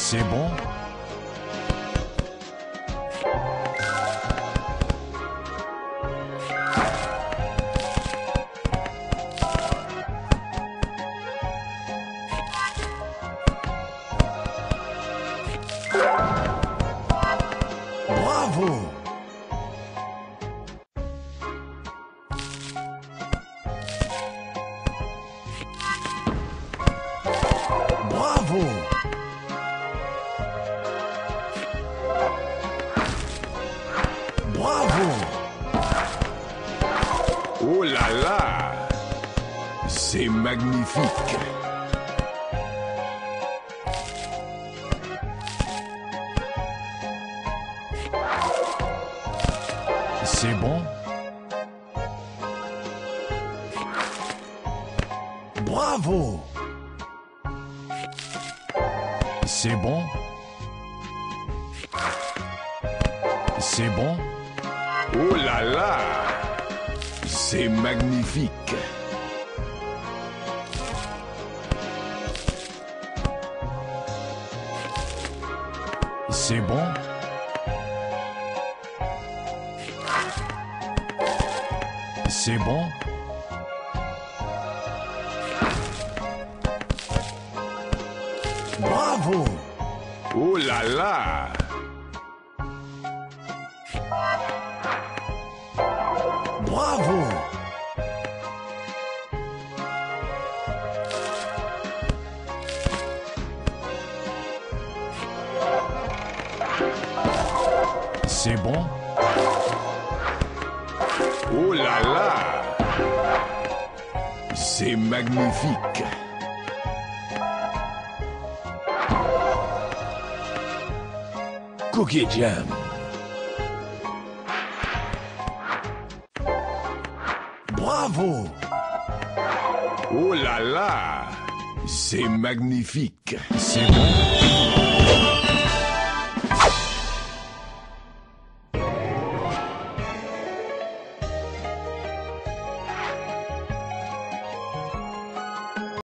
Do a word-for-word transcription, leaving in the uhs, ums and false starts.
C'est bon? Bravo! Bravo! Bravo! Oh là là! C'est magnifique! C'est bon? Bravo! C'est bon? C'est bon? Oh là là! C'est magnifique! C'est bon? C'est bon? Bravo! Oh là là! Bravo! C'est bon? Oh là là! C'est magnifique! Cookie Jam. Bravo! Oh là là! C'est magnifique! C'est bon?